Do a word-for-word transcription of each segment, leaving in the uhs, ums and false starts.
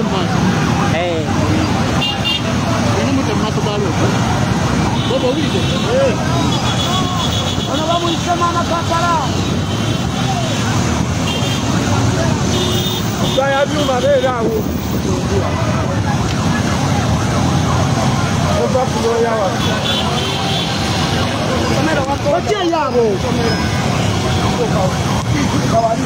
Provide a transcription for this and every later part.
Eh. Ini muta mato balo. Bobo wide. Eh. Ona ba mu semana kakara. Saya biu mare rawo. Oba kulo yawa. Kamera wako. Oje yabo. Kawali.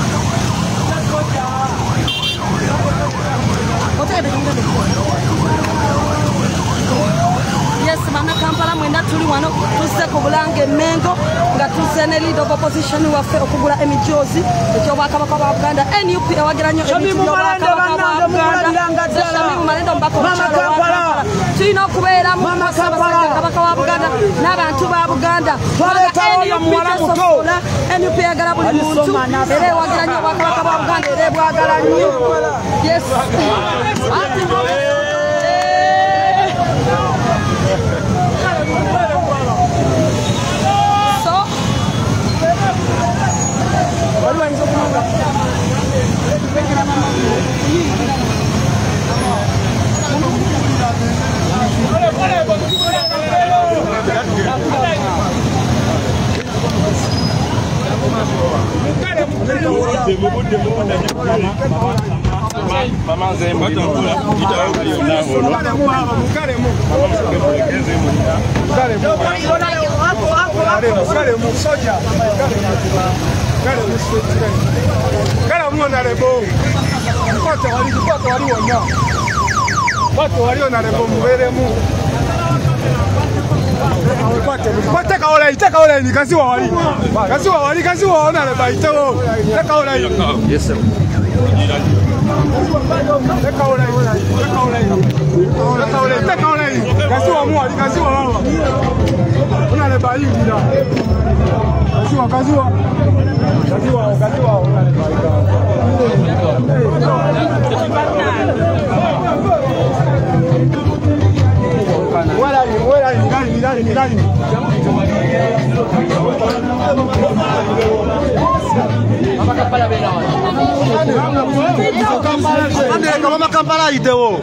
Yes, mama Kampala mwenda tuli wano tuse ku Bulange Mengo nga tuse ne lead of opposition waffe okugula emijozi ekyo bakabaka ba Uganda N U P ewageranyo Shamim Malende bannange Shamim Malende mbako Kampala tulina okubeera mu kabaka wa Buganda n'abantu ba Buganda N U P yagala buli muntu era ewageranyo bakabaka ba Buganda era ebwagala nnyo. Yes. Mama Zembo itakula itaona ono. Kala mwana lebo. Mkoto wali mkoto wali wona. Watu walio na lebo muberemu. Kwate kaola itaka ola ni kazi wa wali. Kazi wa wali kazi wa ona leba itewo. Taka ola. Yes sir. Taka ola. Taka ola. Taka ola. Taka ola. Kazi wa mwali kazi wa wawa. Ona leba hii bila. Kazi wa kazi wa. Kazi wa kazi wa ona leba Wala ni wala ni nani ni nani ni nani. Mama Kampala bela. Ande kama Kampala itewo.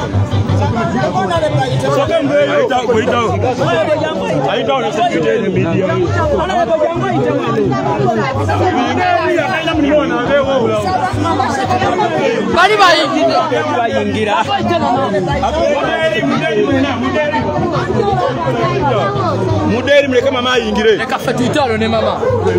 Aita kuita. Aita ona security ni media. Ona bojangwa itewo. Aita mniona wewe ula. Bali bayingira. Bayingira. Muderi mleke mama yingire. Eka fatitalo ne mama.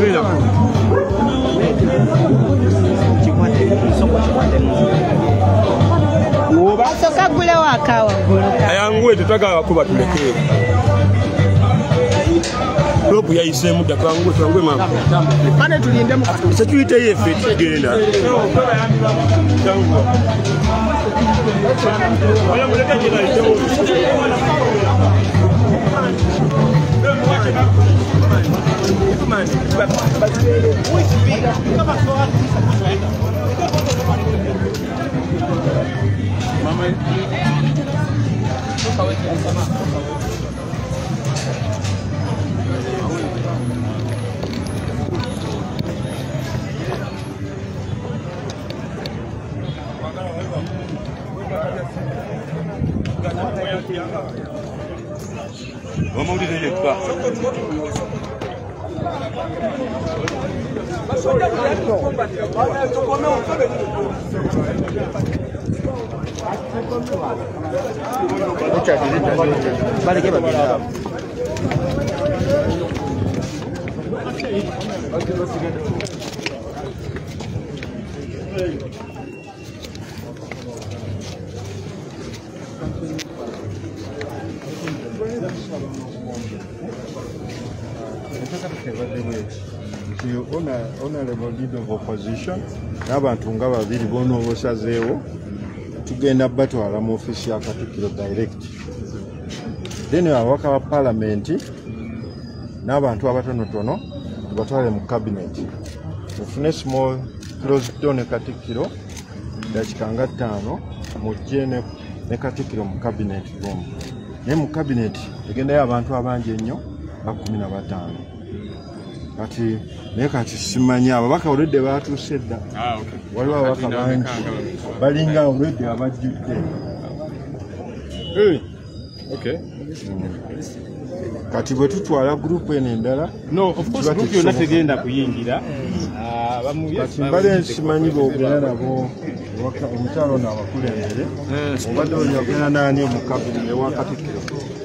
Oba soka gule wakawa gulu. Ayangwe tutaka kuba tulekee. Robu ya ise muda kangwe twangwe mama. Mane tulinde mu. Security yefe tugenda. Tangu. Wala muleke jina itewo. Mama Vamos a ir a Vale, que va a Honorable leader of opposition n'abantu nga babiri bono obusazeewo tugenda batwala mu ofisi ya Katikkiro direct then ababaka ba parliament n'abantu abatonotono tubatwale mu cabinet tufune small closed door ne Katikkiro dakika nga ttaano mujje ne Katikkiro mu cabinet room naye mu cabinet egendayo abantu abangi ennyo ba kumi na bataano kati naye kati simanyi ababaka olwedde baatuuse dda waliwo ababaka bangi balinga olwedde abajjudde kati bwe tutwala gurupu eno endala tegenda kuyingira kati mbale simanyi boogera nabo omukyalo ono abakulembere obadde oyogera naani omukabini ewa Katikkiro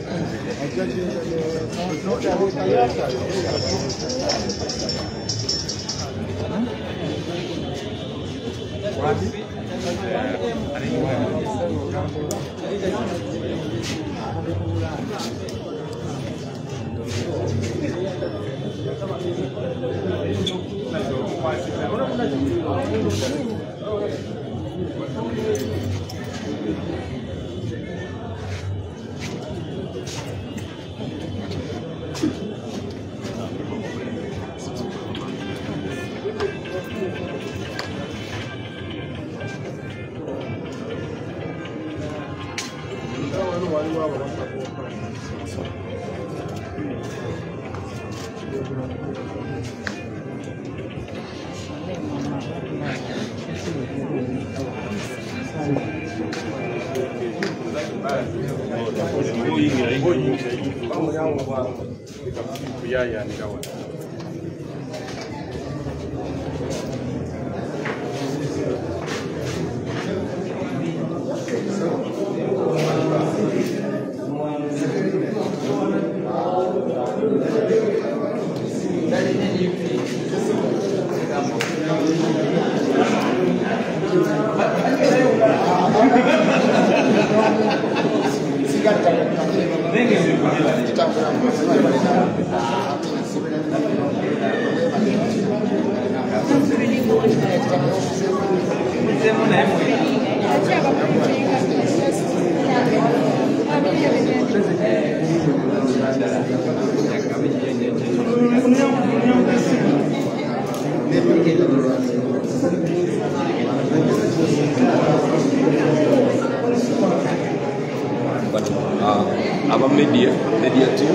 aba media media team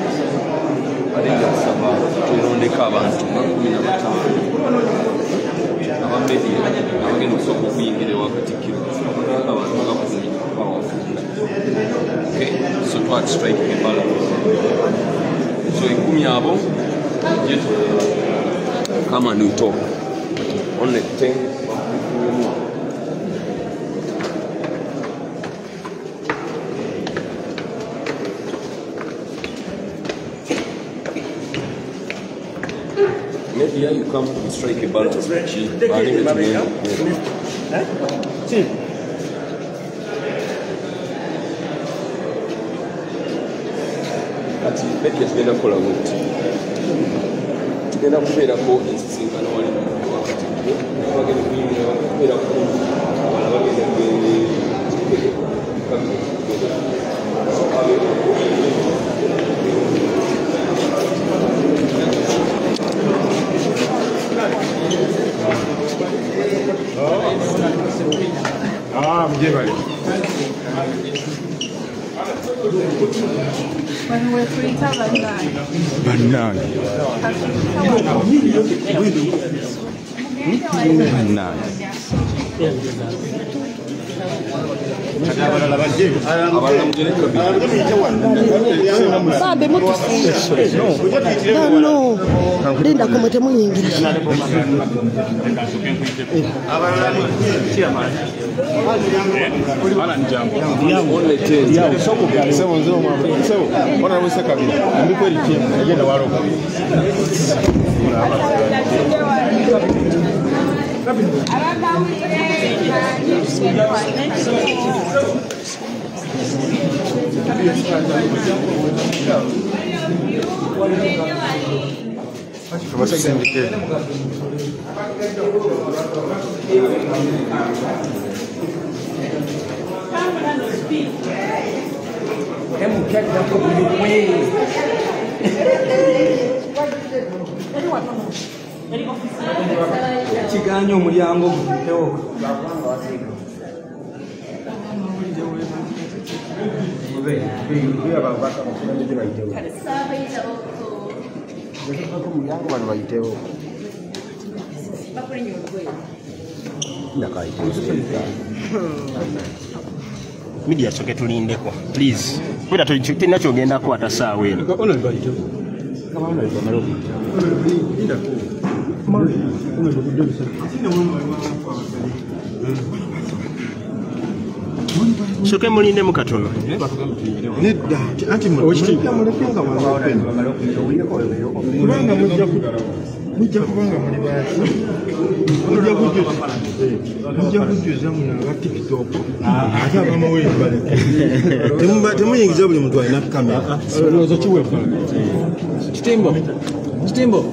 balinga kusaba tulondeka abantu makumi na batano aba media abagenda okusooka okuyingira ewa Katikkiro abantu bakumi powerful. Okay, so twat striking a balance. So ikumi abo just come and we talk only ten. Maybe here you come to strike a balance. Ati maybe tugenda kukola buti. Tugenda kubeerako ensisinkano wali wakati bagenda kuyingira kubeerako wala bagenda Ah, me lleva ahí. When we're free to banana. Banana. Banana. Sabe muito não, não. Linda como tem muito inglês. Kiganyo omulyango gutewo Bano bayitewo. Media soke tulindeko please kwenda tulina kyogenda kwata saawa eno soke mulinde mukatono Nedda anti muleka mulekenga kubanga mujja mujja kubanga muli baasi mujja kujjuza mujja kujjuza muna ba TikTok ate abamuwe baleke temuyingiza buli muntu alina kamera olowooza kiwefa Kitimbo Kitimbo